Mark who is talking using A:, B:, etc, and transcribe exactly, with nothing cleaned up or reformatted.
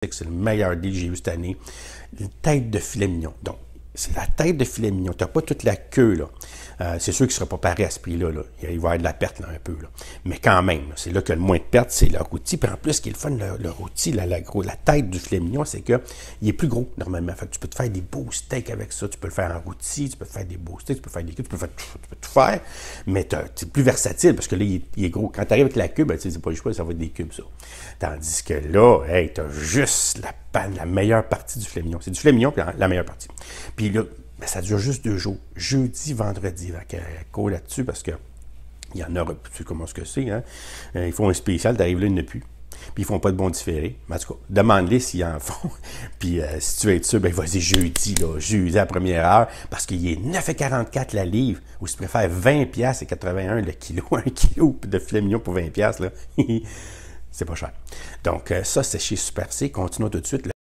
A: c'est le meilleur deal que j'ai eu cette année. Une tête de filet mignon. Donc, c'est la tête de filet mignon. Tu n'as pas toute la queue, là. Euh, c'est sûr qu'il ne sera pas pareil à ce prix-là. Là. Il va y avoir de la perte, là, un peu. Là. Mais quand même, c'est là que le moins de perte, c'est le rôti. Puis en plus, ce qui est le fun, le, le rôti, la, la, la tête du filet mignon, c'est qu'il est plus gros, normalement. Fait que tu peux te faire des beaux steaks avec ça. Tu peux le faire en rôti, tu peux faire des beaux steaks, tu peux faire des queues, tu peux, faire, tu peux tout faire. Mais c'est plus versatile, parce que là, il est, il est gros. Quand tu arrives avec la queue, ben, c'est pas le choix, ça va être des cubes, ça. Tandis que là, hey, tu as juste la, la meilleure partie du filet mignon. C'est du filet mignon, puis la meilleure partie. Puis là, ben, ça dure juste deux jours. Jeudi, vendredi. Donc, euh, cours là-dessus parce que il y en a, tu sais comment ce que c'est, hein? Euh, ils font un spécial, t'arrives là, il n'y en a plus. Puis ils font pas de bons différés. Mais en tout cas, demande-les s'ils en font. Puis euh, si tu veux être sûr, ben vas-y jeudi, là, jeudi à la première heure, parce qu'il est neuf virgule quarante-quatre la livre, ou si tu préfères vingt piastres et quatre-vingt-un le kilo, un kilo de filet mignon pour vingt piastres, là. C'est pas cher. Donc, euh, ça, c'est chez Super C. Continuons tout de suite.